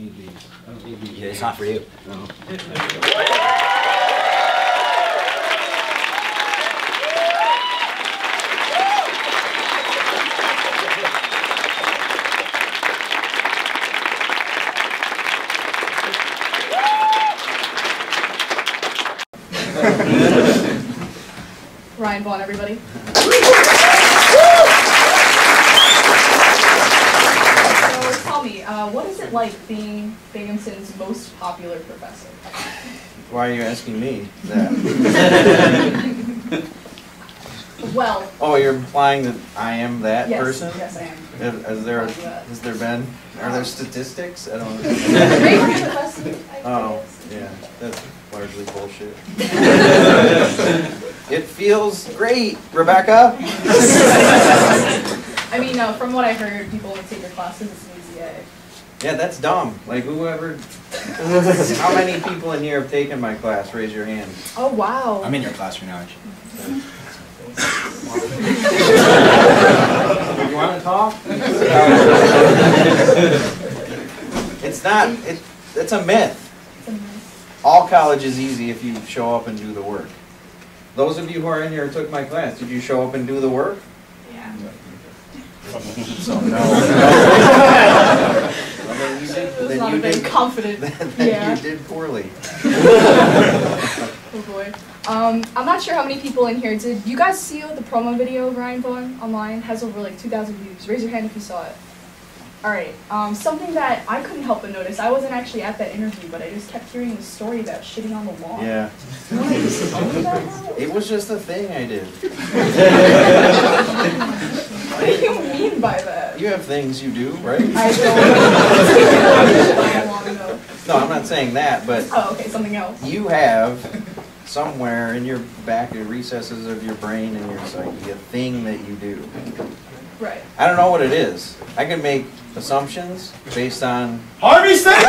need these. I don't need these. Yeah, it's not for you. No. Ryan Vaughan, everybody. So tell me, what is it like being Binghamton's most popular professor? Why are you asking me that? Well. Oh, you're implying that I am that person? Yes, I am. Has there been? Are there statistics? I don't know. Oh, yeah, that's largely bullshit. It feels great, Rebecca. I mean, from what I heard, people only take your classes. It's an easy A. Yeah, that's dumb. Like whoever. How many people in here have taken my class? Raise your hand. Oh wow. I'm in your class right now, aren't you? You want to talk? It's not. It's a myth. All college is easy if you show up and do the work. Those of you who are in here who took my class, did you show up and do the work? Yeah. So no. Then you did confident. Then you did poorly. Oh boy. I'm not sure how many people in here did. You guys see the promo video of Ryan Vaughan online? It has over like 2,000 views. Raise your hand if you saw it. Alright, something that I couldn't help but notice, I wasn't actually at that interview, but I just kept hearing the story about shitting on the lawn. Yeah. You want to just tell me about that? It was just a thing I did. What do you mean by that? You have things you do, right? I don't. No, I'm not saying that, but Oh, okay, something else. you have somewhere in your back, the recesses of your brain and your psyche, a thing that you do. Right. I don't know what it is. I can make assumptions based on Harvey Stenger!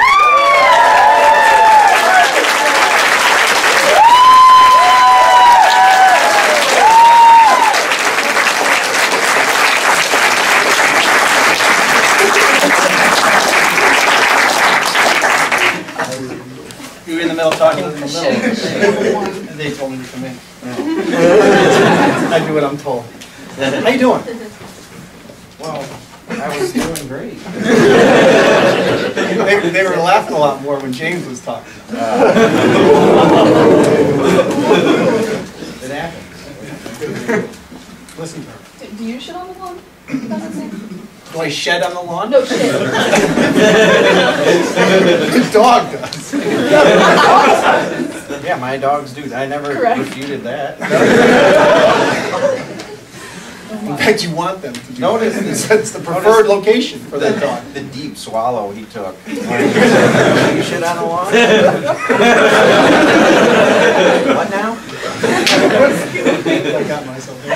You were in the middle talking? Shit. They told me to come in. I do what I'm told. How you doing? Well, I was doing great. They were laughing a lot more when James was talking. It happens. Listen to her. Do you shit on the lawn? Do I shed on the lawn? No shit. The dog does. Yeah, my dogs do. I never refuted that. In fact, you want them to do Notice that. It's the preferred location for that dog. The deep swallow he took. You shit on the lawn? What now? I got myself there.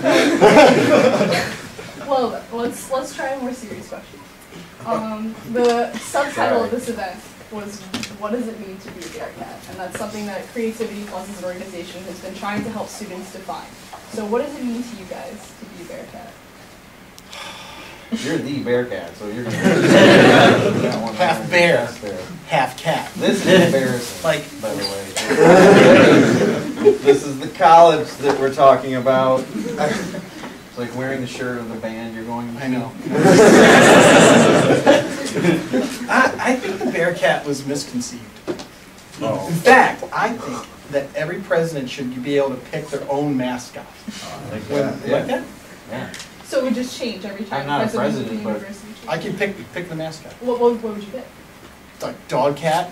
Well, let's try a more serious question. The subtitle of this event was "What does it mean to be a Bearcat?" And that's something that Creativity Plus as an organization has been trying to help students define. So what does it mean to you guys to be a Bearcat? You're the Bearcat, so you're Half bear, half cat. This is embarrassing, Like, by the way. This is the college that we're talking about. It's like wearing the shirt of the band you're going to. I know. I think the Bearcat was misconceived. Oh. In fact, I think that every president should be able to pick their own mascot. Like When- that. Like that? Yeah. So it would just change every time. I'm not a president of the president, but- university changes? I can pick the mascot. What would you pick? Like dog cat.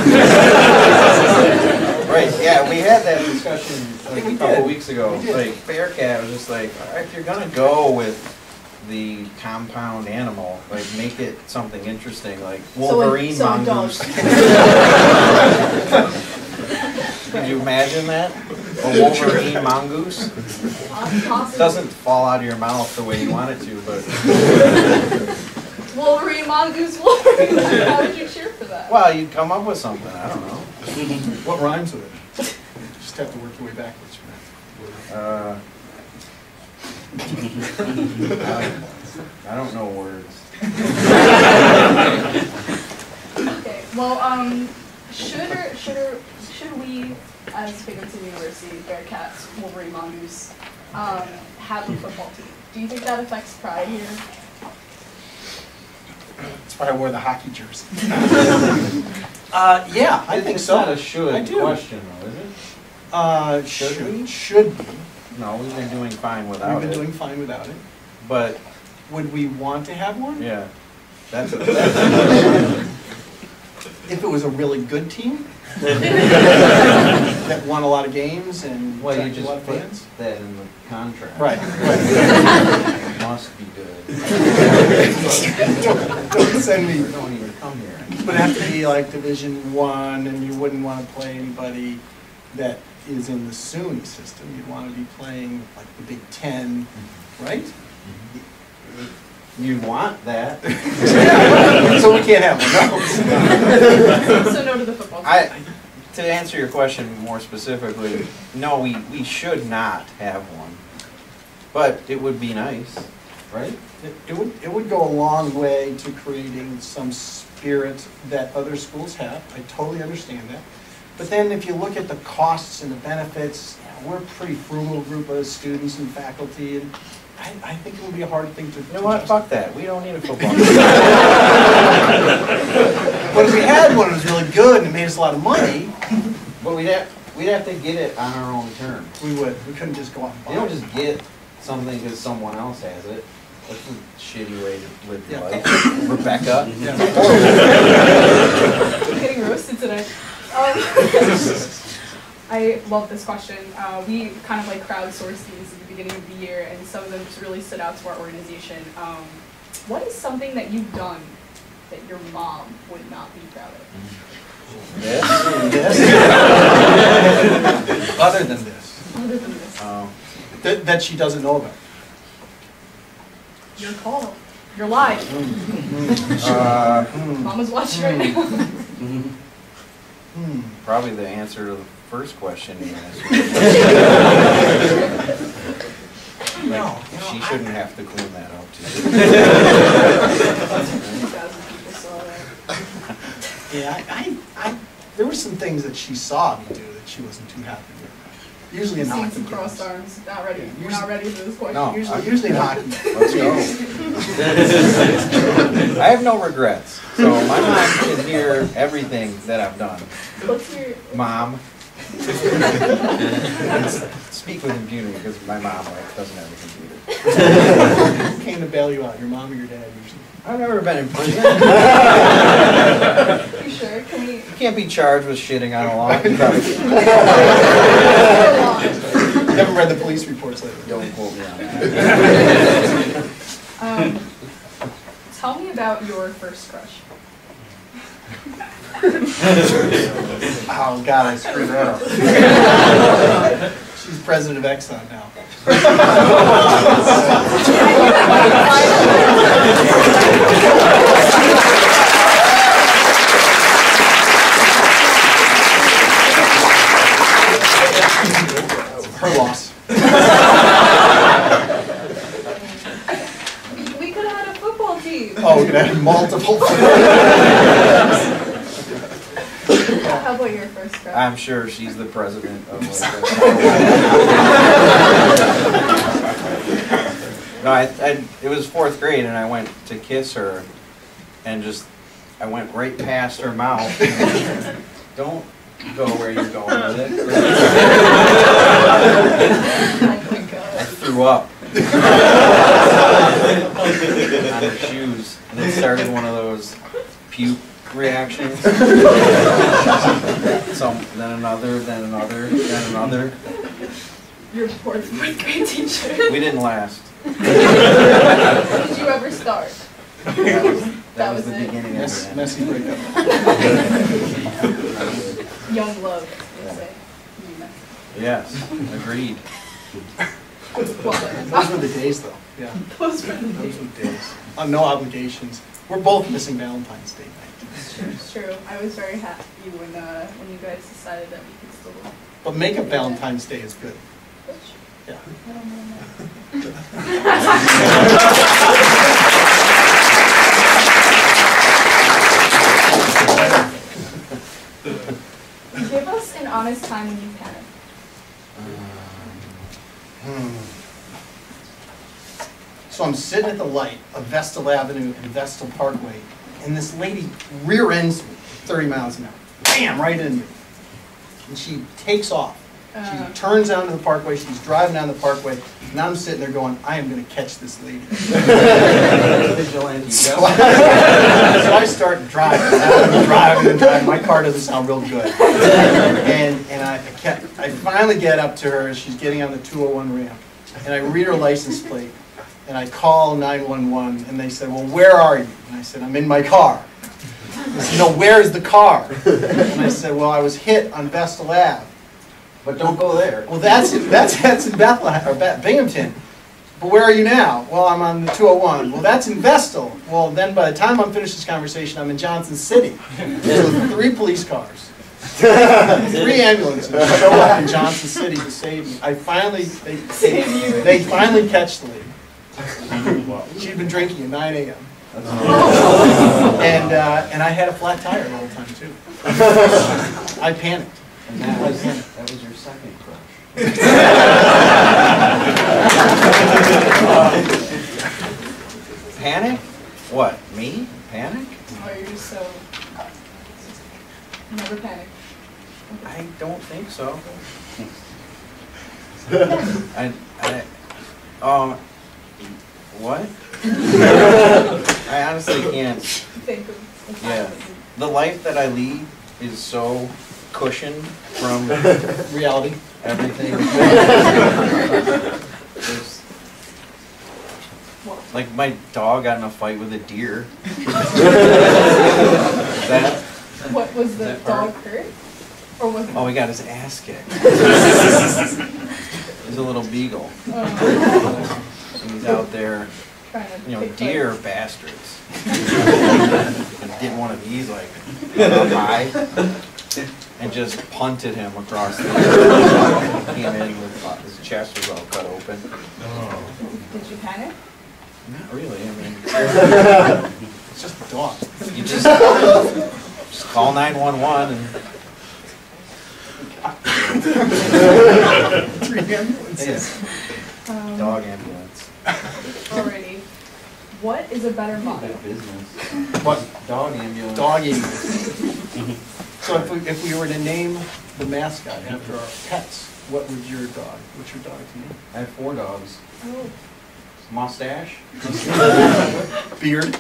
Right, yeah, we had that discussion like We a couple did. weeks ago. We did. Like, Bearcat was just like, all right, if you're gonna go with the compound animal, like, make it something interesting, like Wolverine mongoose. Could you imagine that? A Wolverine mongoose? Doesn't fall out of your mouth the way you want it to, but... Wolverine, mongoose, Wolverine. How would you cheer for that? Well, you'd come up with something, I don't know. What rhymes with it? Just have to work your way backwards from I don't know words. as Binghamton University, Bearcats, Wolverine Mongoose, have a football team. Do you think that affects pride here? That's why I wore the hockey jersey. Yeah, I think so. It's not a should I do. question though, is it? Should be. No, we've been doing fine without We've been it. doing fine without it. But, Would we want to have one? yeah, that's If it was a really good team that won a lot of games and well, you attracted a lot just of put fans. that in the contract. Right. It must be good. Don't send me. Don't even come here. It would have to be like Division I, and you wouldn't want to play anybody that is in the SUNY system. You'd want to be playing like the Big Ten, right? You want that. So we can't have one. No. So no to the football team. To answer your question more specifically, no, we should not have one. But it would be nice, right? It would go a long way to creating some spirit that other schools have. I totally understand that. But then if you look at the costs and the benefits, we're a pretty frugal group of students and faculty, and I think it would be a hard thing to. You know what? Fuck that. We don't need a football team. But if we had one that was really good and it made us a lot of money, But we'd have to get it on our own terms. we would. We couldn't just go out and buy You don't it. just get something because someone else has it. That's a shitty way to live your Yeah. life. Rebecca. Yeah. I'm getting roasted today. I love this question. We kind of like crowdsourced these at the beginning of the year, and some of them just really stood out to our organization. What is something that you've done that your mom would not be proud of? Yes. Other than this, Other than this, that she doesn't know about. your call. You're live. Mama's watching right now. Probably the answer to the first question you asked. No, She shouldn't have to clean that up too. 2,000 people saw that. Yeah, there were some things that she saw me do that she wasn't too happy with. Usually in Seeing hockey some games. crossed arms. Not ready. Yeah, We're not ready for this question. No. Usually in hockey. Let's go. I have no regrets. So my mom can hear everything that I've done. What's your... Mom. Speak with computer because my mom doesn't have a computer. Who came to bail you out? Your mom or your dad usually? I've never been in prison. You sure? Can we... You can't be charged with shitting on a law. Never read the police reports lately. Don't quote me on that. Tell me about your first crush. Oh God, I screwed that up. She's president of Exxon now. Her loss. We could have had a football team. Oh, we're gonna have multiple. How about your first crush? I'm sure she's the president of No, it was 4th grade and I went to kiss her and I went right past her mouth. Don't go where you're going with it. Oh my God. I threw up on her shoes and it started one of those puke reactions. Then another, then another, then another. Your poor 4th grade teacher. We didn't last. Did you ever start? That was the it. beginning of the end. Messy breakup. Young love, they say. Yes, agreed. Those were the days, though. Yeah, Those were the those days. were the days. No obligations. We're both missing Valentine's Day night. It's true. I was very happy when you guys decided that we could still. But makeup Valentine's Day is good. That's true. Yeah. I don't know that. Give us an honest time when you panic. So I'm sitting at the light of Vestal Avenue and Vestal Parkway, and this lady rear ends me 30 miles an hour. Bam, right into me. And she takes off. She turns onto the parkway, she's driving down the parkway, and I'm sitting there going, I am going to catch this lady. Vigilante. So I start driving, and driving. My car doesn't sound real good. And I finally get up to her as she's getting on the 201 ramp, and I read her license plate, and I call 911, and they said, well, where are you? And I said, I'm in my car. They said, no, where's the car? And I said, well, I was hit on Vestal Ave. But don't go there. Well, that's in Bethlehem, or Binghamton. But where are you now? Well, I'm on the 201. Well, that's in Vestal. Well, then by the time I'm finished this conversation, I'm in Johnson City. So 3 police cars, 3 ambulances show up in Johnson City to save me. They finally catch the lady. She'd been drinking at 9 a.m. And I had a flat tire the whole time too. I panicked. And that was your second crush. Panic? What? Me? Panic? Oh, you're just so... Never panic. I don't think so. What? I honestly can't. Think of Yeah. The life that I lead is so cushioned from Reality. everything. There's- like my dog got in a fight with a deer. That, What was the That part? dog hurt? Or was oh, he got his ass kicked. He's a little beagle. And he's out there, trying to you know, pick deer are bastards. And did one of these like up high and just punted him across the came in with his chest was all cut open. Did you panic? Not really, I mean, It's just a dog. you just call 911 and 3 ambulances. dog ambulance. Alrighty. What is a better motto? Business. What? Dog ambulance. Doggy. So if we were to name the mascot after our pets, what would your dog? What's your dog's name? I have 4 dogs. Oh. Mustache. Beard.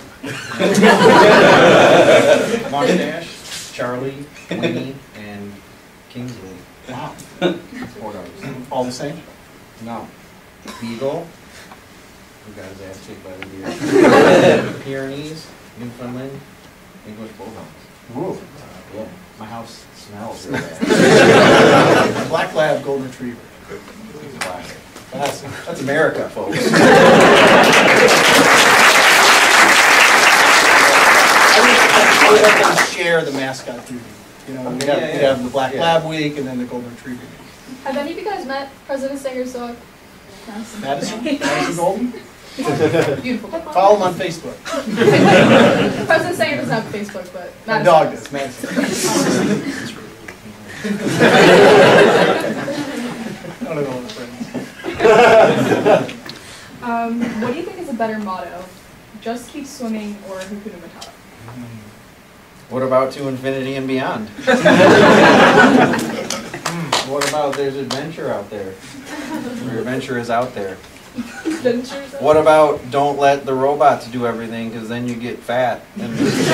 Mustache. Charlie, Winnie, and Kingsley. Wow. 4 dogs. All the same? No. Beagle. Who got his ass kicked by the deer. Pyrenees, Newfoundland, English Bulldogs. Ooh. Yeah. My house smells really bad. Black Lab Golden Retriever. That's America, folks. I would let them share the mascot duty. You know, we'd have the Black Lab week and then the Golden Retriever week. Have any of you guys met President Stenger's dog? Madison Golden? Beautiful. Follow him on Facebook. President Stenger doesn't have Facebook, but My Madison dog does. does, Madison. I don't know what friends. What do you think is a better motto? Just keep swimming or Hakuna Matata? What about to infinity and beyond? What about there's adventure out there? Your adventure is out there. Adventures? What about don't let the robots do everything because then you get fat? And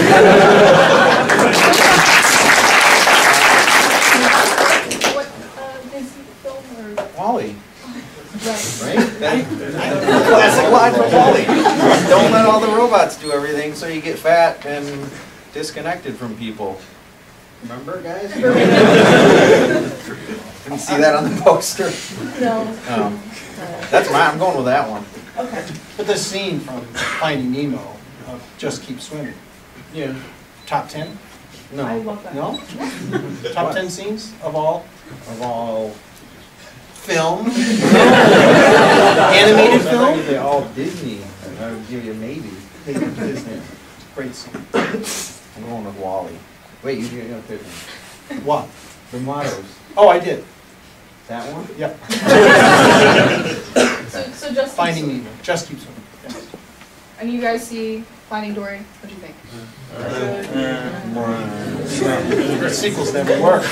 What Disney film or? Wally, Right. right? Classic line from Wally. Don't let all the robots do everything so you get fat and disconnected from people. Remember, guys? Didn't see that on the poster. No. That's mine. I'm going with that one. Okay. But this scene from Finding Nemo of Just Keep Swimming, Yeah. top 10? I No. love that. No? Top 10 scenes of all film? Animated film? They all Disney. I would give you maybe. Disney. Great scene. I'm going with Wally. Wait, you gotta pick one. What? The mottos. Oh, I did. That one? Yep. So just keep Finding swimming. Nemo. Just Keep Swimming. Yeah. And you guys see Finding Dory? What do you think? The sequels never work.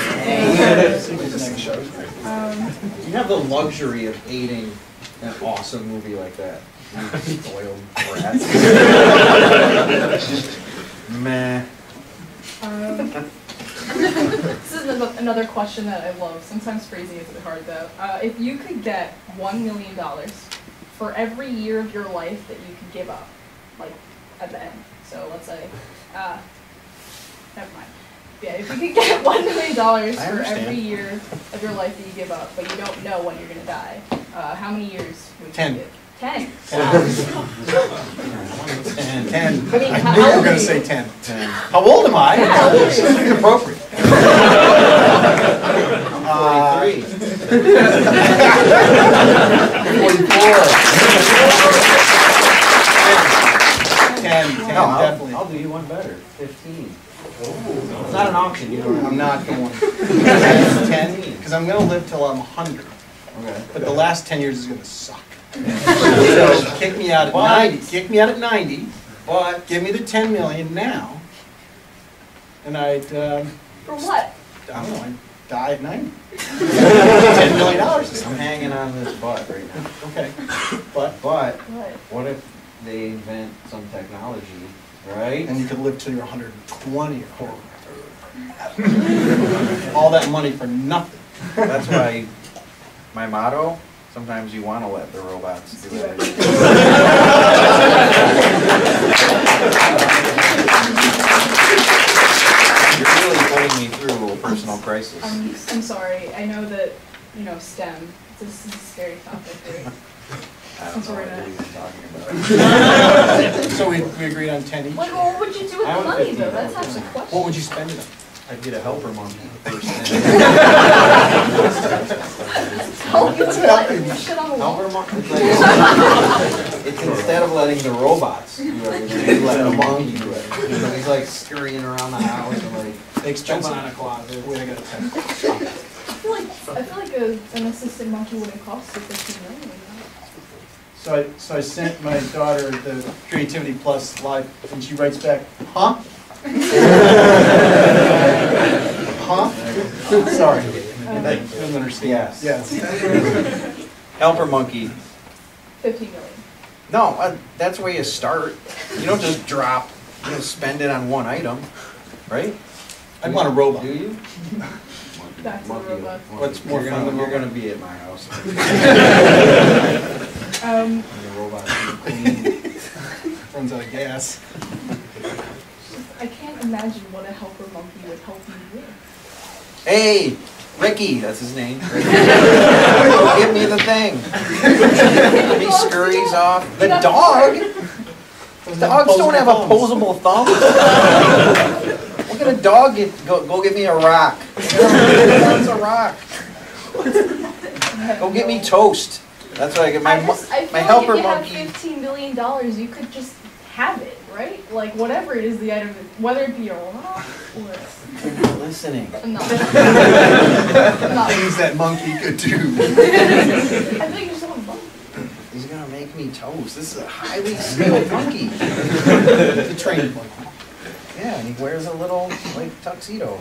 You have the luxury of hating an awesome movie like that. You spoiled brats. Meh. This is another question that I love. Sometimes phrasing is a bit hard though. If you could get $1 million for every year of your life that you could give up, like at the end. So let's say, never mind. Yeah, if you could get $1 million for every year of your life that you give up, but you don't know when you're gonna die, how many years would you 10. give? 10. 10. I mean, I how knew you were old going are to say you? 10. How old am I? Yeah, how old are you? It's inappropriate. 10, definitely. I'll do you one better. 15. It's not an auction, you know. I'm not going. 10, because I'm going to live till I'm 100. Okay. But the last 10 years is going to suck. So kick me out at 90. Kick me out at 90. But give me the 10 million now, and I'd. For what? I don't know. I'd die at 90. $10 million. I'm hanging on this butt right now. Okay. But What? What if they invent some technology, right? and you could live till you're 120 or all that money for nothing. That's why my motto, sometimes you want to let the robots do it. You're really putting me through a personal crisis. I'm sorry. I know that, you know, STEM, this is a scary topic, right? I don't know what you're talking about. So we agreed on 10 each. What would you do with I the would money, 50 though? That's half the What question. would you spend it on? I'd get a helper monkey first thing. Help you to what? You shit on the wall? Helper monkey? It's instead of letting the robots do everything, you let a monkey do it. So he's like scurrying around the house and like Expensive. jumping on a closet. Wait, I got a 10. I feel like an assistant monkey wouldn't cost you $15 million. So I sent my daughter the Creativity Plus live, and she writes back, huh? Huh? Sorry. I didn't understand. Yes. Yes. Helper monkey. 50 million. No, that's where you start. You don't just drop, you don't spend it on one item, right? I'd want a robot. Do you? Back to the robot. What's more fun than You're robot? gonna be at my house. Um, The robot clean. Runs out of gas. I can't imagine what a helper monkey would help you with. Hey, Ricky, that's his name. Give me the thing. He scurries off. The dog? Dogs don't have opposable thumbs. What can a dog get? Go get me a rock. What's a rock? Go get me toast. That's what I get. I feel My like helper if you monkey. had $15 million, you could just have it, right? Like whatever it is the item, whether it be a rock or You're not listening. I'm not. Things that monkey could do. I think you're so fun. He's gonna make me toast. This is a highly skilled monkey. It's a trained monkey. Yeah, and he wears a little like tuxedo.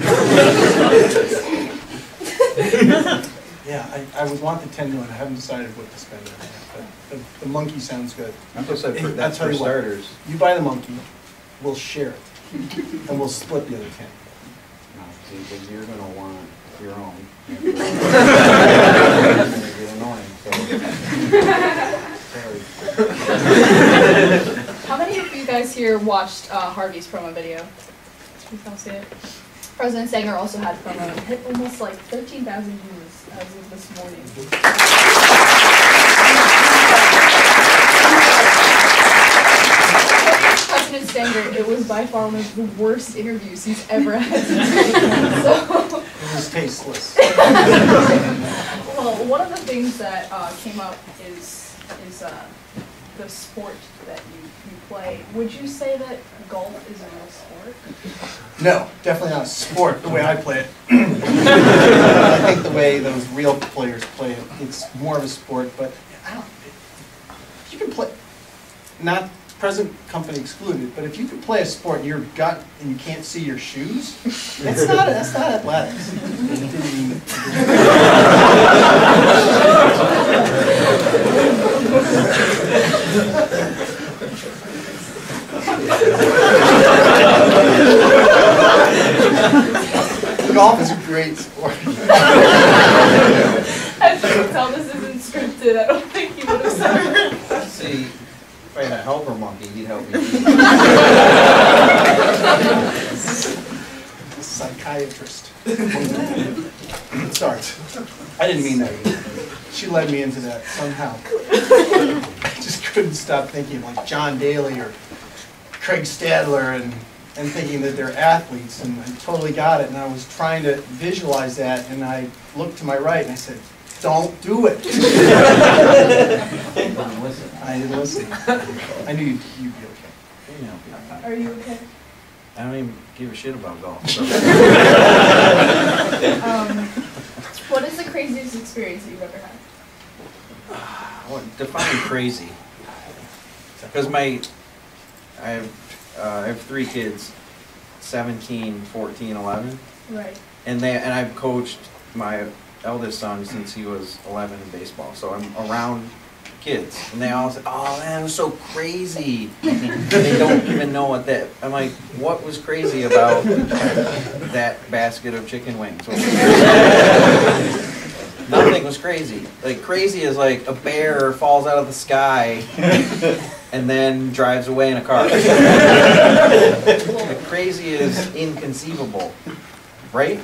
Yeah, I would want the 10 million. I haven't decided what to spend it on. But the monkey sounds good. I'm just like, I'll that's tell for you what. starters. You buy the monkey, we'll share it, and we'll split the other 10. No, see, because you're gonna want your own. It's gonna get annoying. So. How many of you guys here watched Harvey's promo video? You can see it. President Stenger also had promo. It hit almost like 13,000 views as of this morning. President Stenger, it was by far one of the worst interviews he's ever had to do. So, It was tasteless. well, one of the things that came up is the sport that you play. Would you say that golf is a real sport? No, definitely not a sport, the way I play it. I think the way those real players play it, it's more of a sport, but I don't, you can play, not present company excluded, but if you can play a sport in your gut and you can't see your shoes, that's not athletics. Golf is a great sport. As you can tell, this isn't scripted. I don't think he would have said it. See, if I had a helper monkey, he'd help me. Psychiatrist. Sorry, I didn't mean that. She led me into that somehow. I just couldn't stop thinking like John Daly or Craig Stadler and thinking that they're athletes, and I totally got it. And I was trying to visualize that, and I looked to my right and I said, "Don't do it." I didn't listen. I knew you'd be okay. Are you okay? I don't even give a shit about golf. So. What is the craziest experience that you've ever had? Define crazy. Because I have 3 kids, 17, 14, 11. Right. And I've coached my eldest son since he was 11 in baseball. So I'm around kids, and they all say, "Oh man, it was so crazy." They don't even know what that. I'm like, what was crazy about that basket of chicken wings? Nothing was crazy. Like crazy is like a bear falls out of the sky and then drives away in a car. Like crazy is inconceivable, right?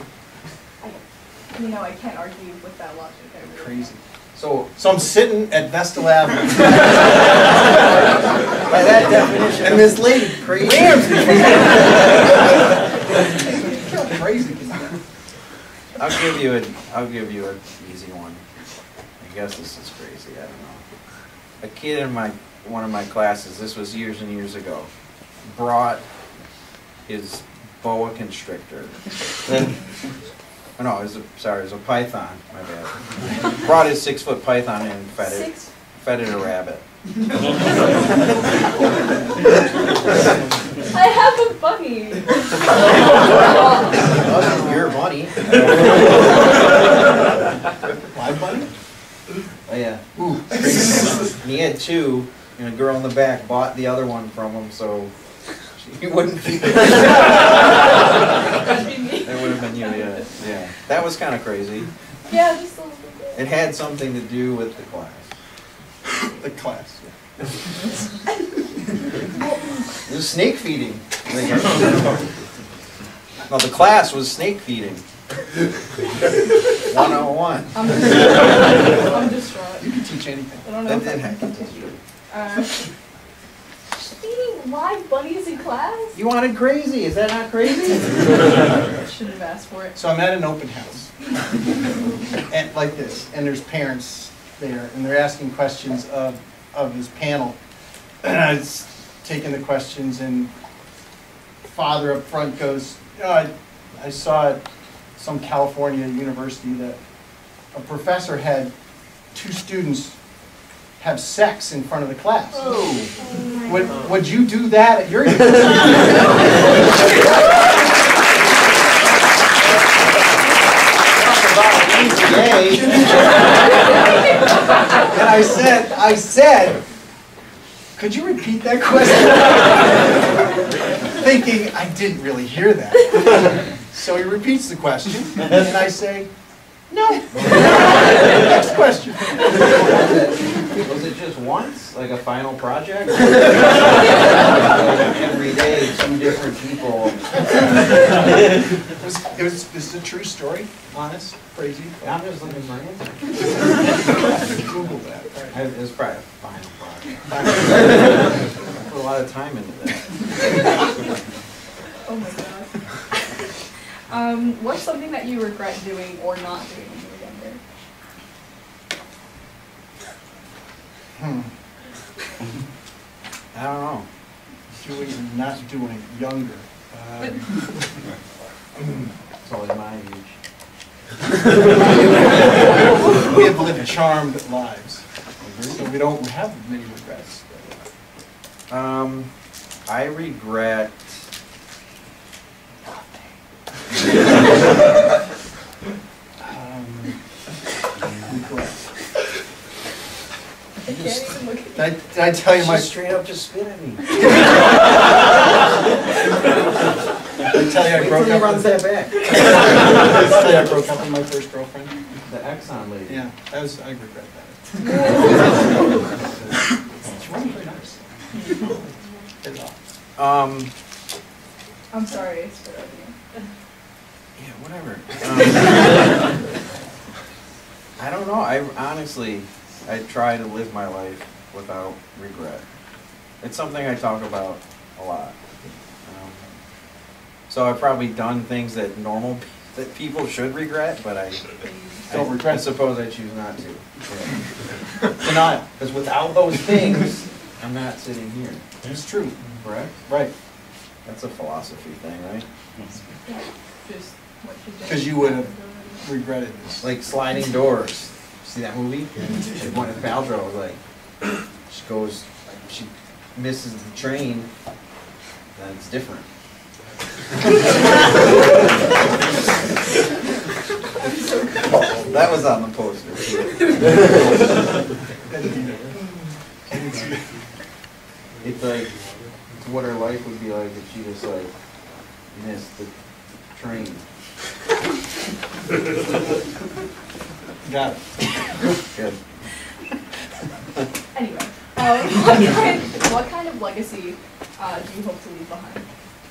I can't argue with that logic. I really Crazy. So I'm sitting at Vestal Avenue. by that definition, And this lady crazy. crazy. I'll give you an easy one. I guess this is crazy. I don't know. A kid in one of my classes, this was years and years ago, brought his boa constrictor. Oh, no, it was a python. My bad. Brought his 6-foot python in and fed it a rabbit. I have a bunny. Your bunny. Live bunny? Oh yeah. Ooh. And he had 2, and a girl in the back bought the other one from him, so he wouldn't feed it. That'd be me. That would have been you, yeah. That was kind of crazy. Yeah, just a little bit. It had something to do with the class. The class. It was snake feeding. No, the class was snake feeding. 101. I'm distraught. You can teach anything. I don't know That if I did can happen. continue. Feeding live bunnies in class? You wanted crazy. Is that not crazy? I shouldn't have asked for it. So I'm at an open house, and like this, and there's parents there, and they're asking questions of this panel. And I was taking the questions, and father up front goes, I saw at some California university that a professor had 2 students have sex in front of the class. Oh. Would you do that at your university? And I said, could you repeat that question? Thinking I didn't really hear that. So he repeats the question, and I say, no. Next question. Was it just once? Like a final project? Every day, 2 different people. This is a true story, honest, crazy. I'm just looking for answers. Google that. It was probably a final project. I put a lot of time into that. Oh my god. What's something that you regret doing or not doing when you were younger? I don't know. Doing or not doing, younger. It's only my age. We have lived charmed lives, so we don't have many regrets. I regret. Regret. I can't even look at Did I tell you my? Straight up just spit at me. Did I tell you I broke up? runs that back. Did I tell you I broke up with my first girlfriend? The Exxon lady. Yeah, I regret that. It's really very nice. It's off. I'm sorry, I spit out you. Yeah, whatever. I don't know. I honestly, I try to live my life without regret. It's something I talk about a lot. So I've probably done things that that people should regret, but I suppose I choose not to. Yeah. Denial. Because without those things, I'm not sitting here. It's true. Correct? Right. That's a philosophy thing, right? Just what you did. Because you would have regretted this. Like sliding doors. See that movie? Gwyneth Paltrow was like, she misses the train, then it's different. That was on the poster. It's like, it's what her life would be like if she just like missed the train. Got it. Good. Anyway, what kind of legacy do you hope to leave behind?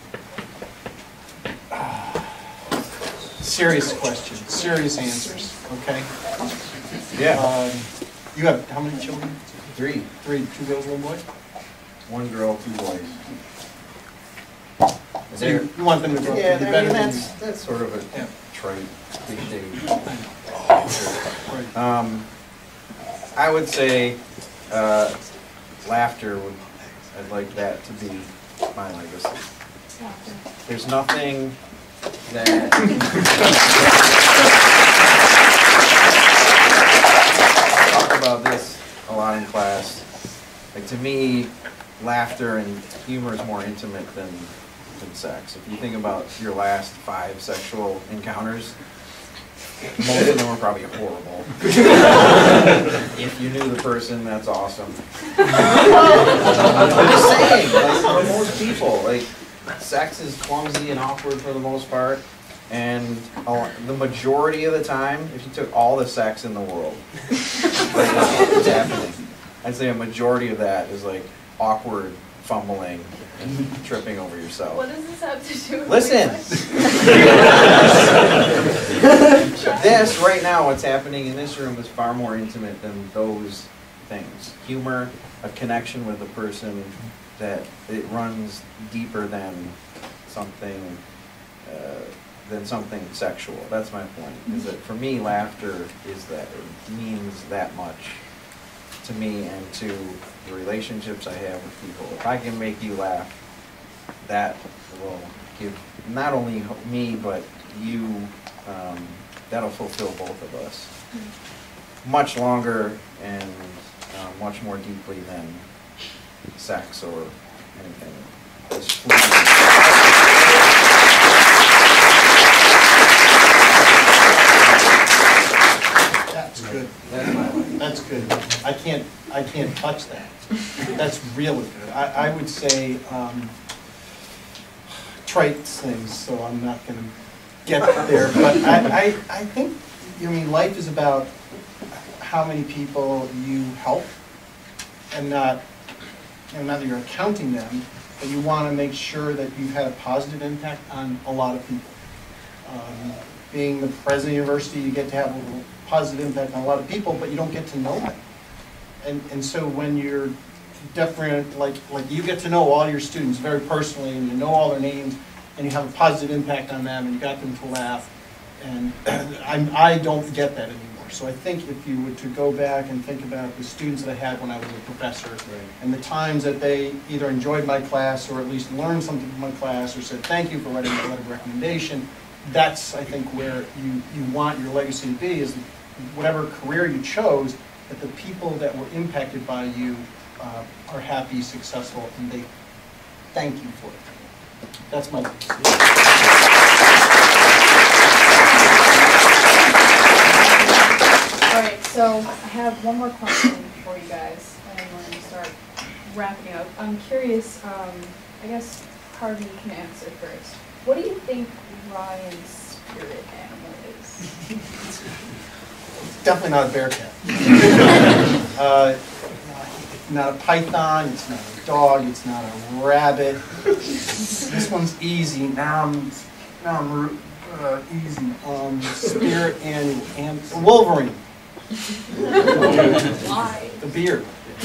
Serious question, serious answers, okay? Yeah. You have how many children? 3. 3, 2 girls, 1 boy? 1 girl, 2 boys. So you want them to grow up Yeah, to be I better mean, than you? that's sort of a Yeah. trait, cliche. Right. I would say laughter I'd like that to be my legacy. There's nothing that I talk about this a lot in class. Like, to me, laughter and humor is more intimate than sex. If you think about your last 5 sexual encounters, most of them were probably horrible. If you knew the person, that's awesome. I'm just saying, like, for most people, like, sex is clumsy and awkward for the most part, and the majority of the time, if you took all the sex in the world, like, what's happening, I'd say a majority of that is like awkward fumbling and tripping over yourself. What does this have to do with Listen! This, right now, what's happening in this room is far more intimate than those things. Humor, a connection with a person, that it runs deeper than something sexual. That's my point, is that for me, laughter is that, it means that much to me and to the relationships I have with people. If I can make you laugh, that will give not only me, but you, that'll fulfill both of us much longer and much more deeply than sex or anything. That's good. That's my way. That's good. I can't touch that. That's really good. I would say trite things, so I'm not going to get there. But I think, I mean, life is about how many people you help, and not that you're counting them, but you want to make sure that you've had a positive impact on a lot of people. Being the president of the university, you get to have a positive impact on a lot of people, but you don't get to know them. And so when you're different, like you get to know all your students very personally, and you know all their names, and you have a positive impact on them, and you got them to laugh, and I don't get that anymore. So I think if you were to go back and think about the students that I had when I was a professor, and the times that they either enjoyed my class or at least learned something from my class or said thank you for writing a letter of recommendation, that's, I think, where you want your legacy to be, is whatever career you chose, that the people that were impacted by you are happy, successful, and they thank you for it. That's my. All right, so I have one more question for you guys, and then we're going to start wrapping up. I'm curious, I guess Harvey can answer first. What do you think Ryan's spirit animal is? Definitely not a bear cat. Not a python, it's not a dog, it's not a rabbit. This one's easy. Now I'm easy. Spirit animal. And Wolverine. Why? The beard.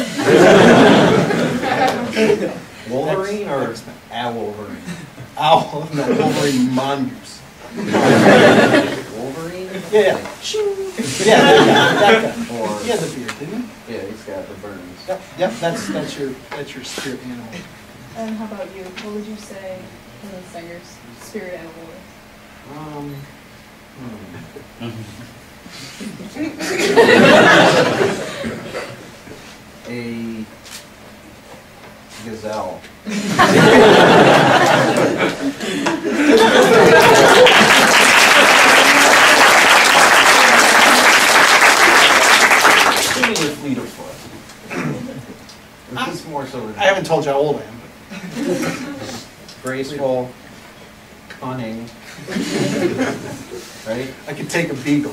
Wolverine or a Wolverine? Owl. No, Wolverine mongoose. Wolverine? Yeah. Yeah, that guy. Or, He has a beard, didn't he? yeah, he's got the burns. Yep, that's your spirit animal. And how about you? What would you say Harvey Stenger's spirit animal is? A gazelle. Assuming you're fleet of foot. It's more so I haven't told you how old I am, graceful, cunning, right? but I could take a beagle.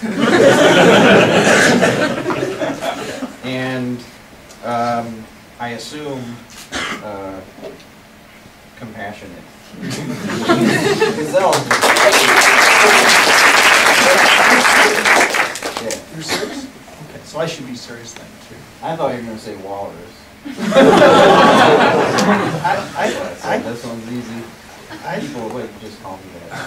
And I assume compassionate. Gazelle. Yeah. You're serious? Okay, so I should be serious then, too. I thought you were going to say walrus. This one's easy. People would just call me that.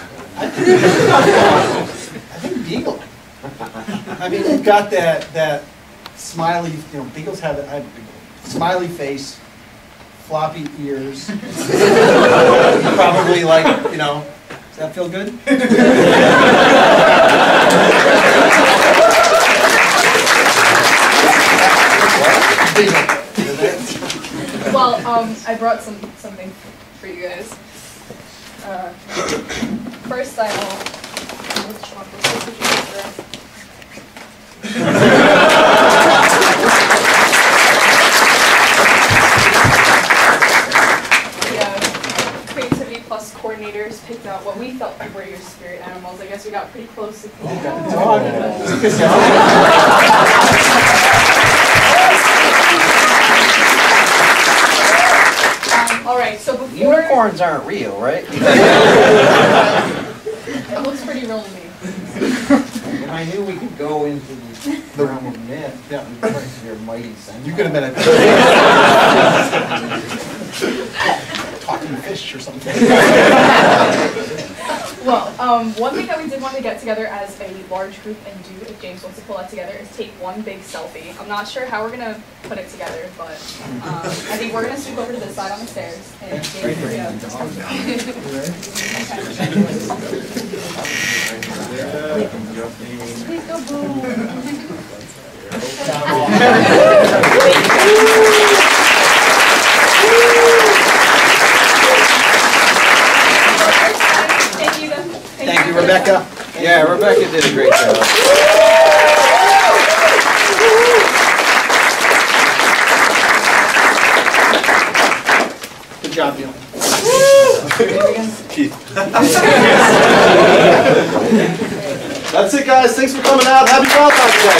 I think beagle. I mean, you've got that smiley, beagles have I have a beagle. Smiley face, floppy ears. Probably like, does that feel good? Well, I brought something for you guys. First, let's swap this picture. Creativity Plus coordinators picked out what we felt were your spirit animals. I guess we got pretty close to all right, so before... Unicorns aren't real, right? It looks pretty real to me. And I knew we could go into the realm of myth. Yeah. Your mighty centaur. You could have been a talking fish or something. Well, one thing that we did want to get together as a large group and do, if James wants to pull that together, is take one big selfie. I'm not sure how we're going to put it together, but I think we're going to scoot over to this side on the stairs. And James, please go boom. Thank you, Rebecca. Yeah, Rebecca did a great job. Good job, Neil. That's it, guys. Thanks for coming out. Happy Valentine's Day.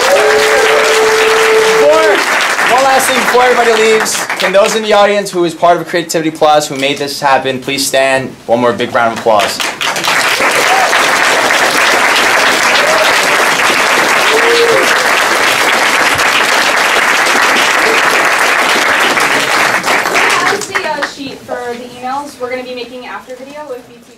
One last thing before everybody leaves, can those in the audience who is part of Creativity Plus, who made this happen, please stand. One more big round of applause. That's the sheet for the emails. We're going to be making an after video with BT.